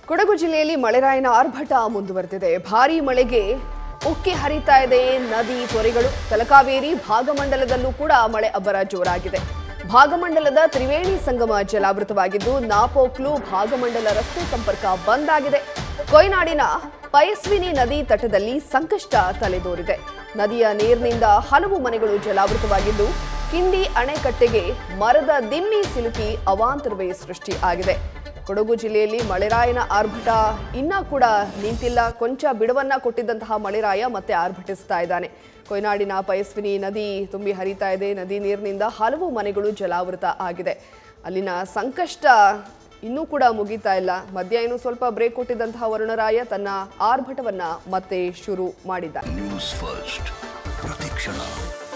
ಕೊಡಗು ಜಿಲ್ಲೆಯಲ್ಲಿ ಮಳೆರಾಯನ ಆರ್ಭಟ ಮುಂದುವರೆದಿದೆ. ಭಾರೀ ಮಳೆಗೆ ಉಕ್ಕಿ ಹರಿತಾ ಇದೆ ನದಿ ತೊರೆಗಳು. ತಲಕಾವೇರಿ ಭಾಗಮಂಡಲದಲ್ಲೂ ಕೂಡ ಮಳೆ ಅಬ್ಬರ ಜೋರಾಗಿದೆ. ಭಾಗಮಂಡಲದ ತ್ರಿವೇಣಿ ಸಂಗಮ ಜಲಾವೃತವಾಗಿದ್ದು ನಾಪೋಕ್ಲು ಭಾಗಮಂಡಲ ರಸ್ತೆ ಸಂಪರ್ಕ ಬಂದ್ ಆಗಿದೆ. ಕೊಯ್ನಾಡಿನ ಪಯಸ್ವಿನಿ ನದಿ ತಟದಲ್ಲಿ ಸಂಕಷ್ಟ ತಲೆದೋರಿದೆ. ನದಿಯ ನೀರಿನಿಂದ ಹಲವು ಮನೆಗಳು ಜಲಾವೃತವಾಗಿದ್ದು ಕಿಂಡಿ ಅಣೆಕಟ್ಟೆಗೆ ಮರದ ದಿಮ್ಮಿ ಸಿಲುಕಿ ಅವಾಂತರವೇ ಸೃಷ್ಟಿ ಆಗಿದೆ. ಕೊಡಗು ಜಿಲ್ಲೆಯಲ್ಲಿ ಮಳೆರಾಯನ ಆರ್ಭಟ ಇನ್ನೂ ಕೂಡ ನಿಂತಿಲ್ಲ. ಕೊಂಚ ಬಿಡುವನ್ನ ಕೊಟ್ಟಿದ್ದಂತಹ ಮಳೆರಾಯ ಮತ್ತೆ ಆರ್ಭಟಿಸ್ತಾ ಇದ್ದಾನೆ. ಕೊಯ್ನಾಡಿನ ಪಯಸ್ವಿನಿ ನದಿ ತುಂಬಿ ಹರಿತಾ ಇದೆ. ನದಿ ನೀರಿನಿಂದ ಹಲವು ಮನೆಗಳು ಜಲಾವೃತ ಆಗಿದೆ. ಅಲ್ಲಿನ ಸಂಕಷ್ಟ ಇನ್ನೂ ಕೂಡ ಮುಗಿತಾ ಇಲ್ಲ. ಮಧ್ಯ ಇನ್ನೂ ಸ್ವಲ್ಪ ಬ್ರೇಕ್ ಕೊಟ್ಟಿದ್ದಂತಹ ವರುಣರಾಯ ತನ್ನ ಆರ್ಭಟವನ್ನ ಮತ್ತೆ ಶುರು ಮಾಡಿದ. ನ್ಯೂಸ್ ಫಸ್ಟ್ ಪ್ರತಿಕ್ಷಣ.